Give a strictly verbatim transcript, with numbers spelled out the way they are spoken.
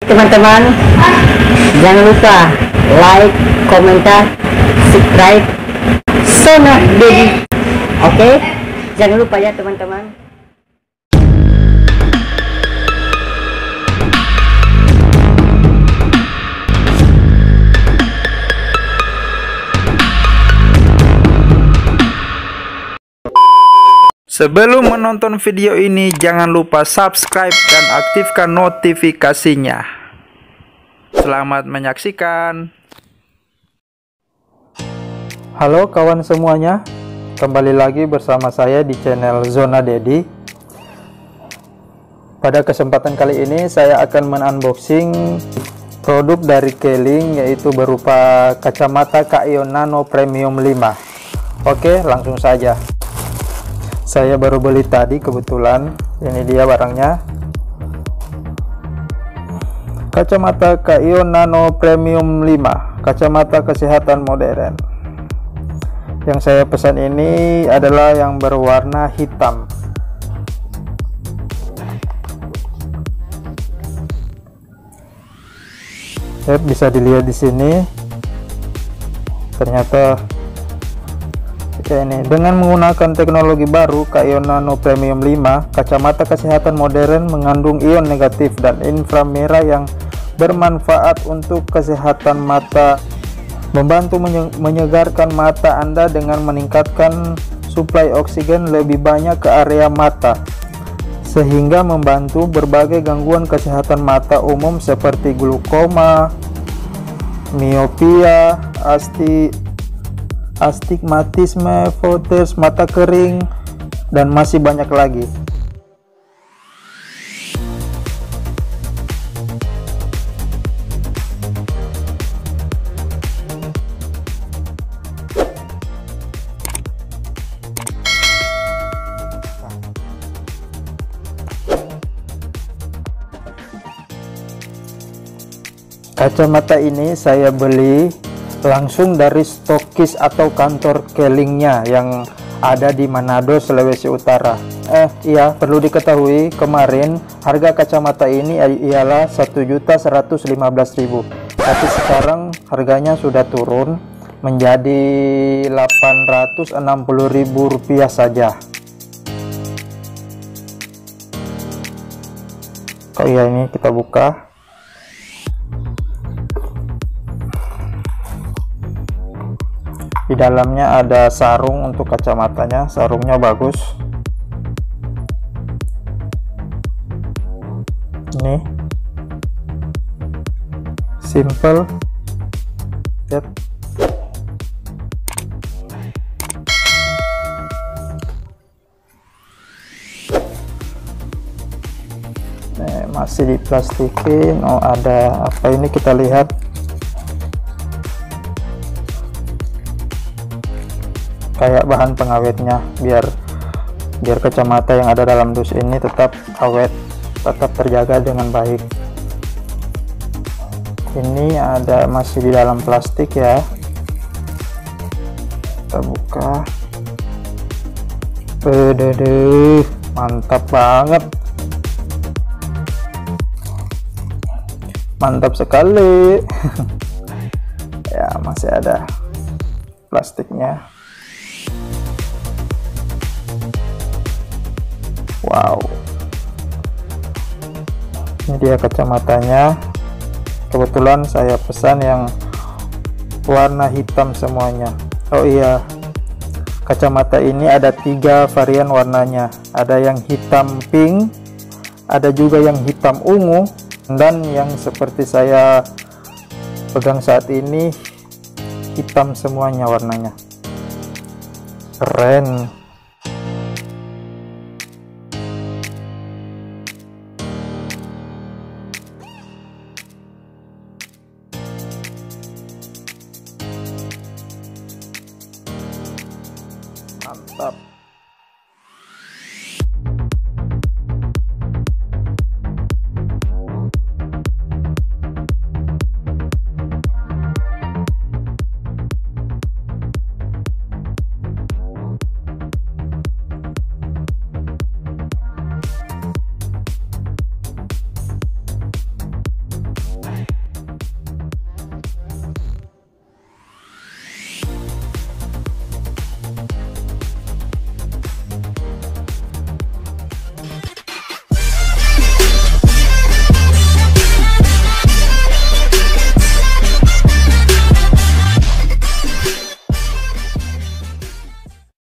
Teman-teman, jangan lupa like, komentar, subscribe Zona Dedi. Oke, jangan lupa ya teman-teman. Sebelum menonton video ini, jangan lupa subscribe dan aktifkan notifikasinya. Selamat menyaksikan. Halo kawan semuanya, kembali lagi bersama saya di channel Zona Dedi. Pada kesempatan kali ini saya akan men-unboxing produk dari Keling, yaitu berupa kacamata Kaio Nano Premium lima. Oke, langsung saja. Saya baru beli tadi kebetulan. Ini dia barangnya. Kacamata Kaio Nano Premium lima, kacamata kesehatan modern. Yang saya pesan ini adalah yang berwarna hitam. Ya, bisa dilihat di sini. Ternyata ya ini, dengan menggunakan teknologi baru Kaio Nano Premium lima, kacamata kesehatan modern mengandung ion negatif dan inframerah yang bermanfaat untuk kesehatan mata, membantu menyegarkan mata Anda dengan meningkatkan suplai oksigen lebih banyak ke area mata, sehingga membantu berbagai gangguan kesehatan mata umum seperti glaukoma, miopia, asti astigmatisme, fotes, mata kering, dan masih banyak lagi. Kacamata ini saya beli langsung dari stokis atau kantor Kelingnya yang ada di Manado, Sulawesi Utara. Eh iya, perlu diketahui kemarin harga kacamata ini ialah satu juta seratus lima belas ribu, tapi sekarang harganya sudah turun menjadi delapan ratus enam puluh ribu rupiah saja. Oh iya, ini kita buka. Di dalamnya ada sarung untuk kacamatanya, sarungnya bagus. Ini simple. Lihat. Nih, masih diplastikin. Oh, ada apa ini, kita lihat. Kayak bahan pengawetnya, biar biar kacamata yang ada dalam dus ini tetap awet, tetap terjaga dengan baik. Ini ada masih di dalam plastik ya. Kita buka. Bedede, mantap banget. Mantap sekali. Ya, masih ada plastiknya. Wow, ini dia kacamatanya. Kebetulan saya pesan yang warna hitam semuanya. Oh iya, kacamata ini ada tiga varian warnanya. Ada yang hitam pink, ada juga yang hitam ungu, dan yang seperti saya pegang saat ini hitam semuanya warnanya. Keren. Mantap.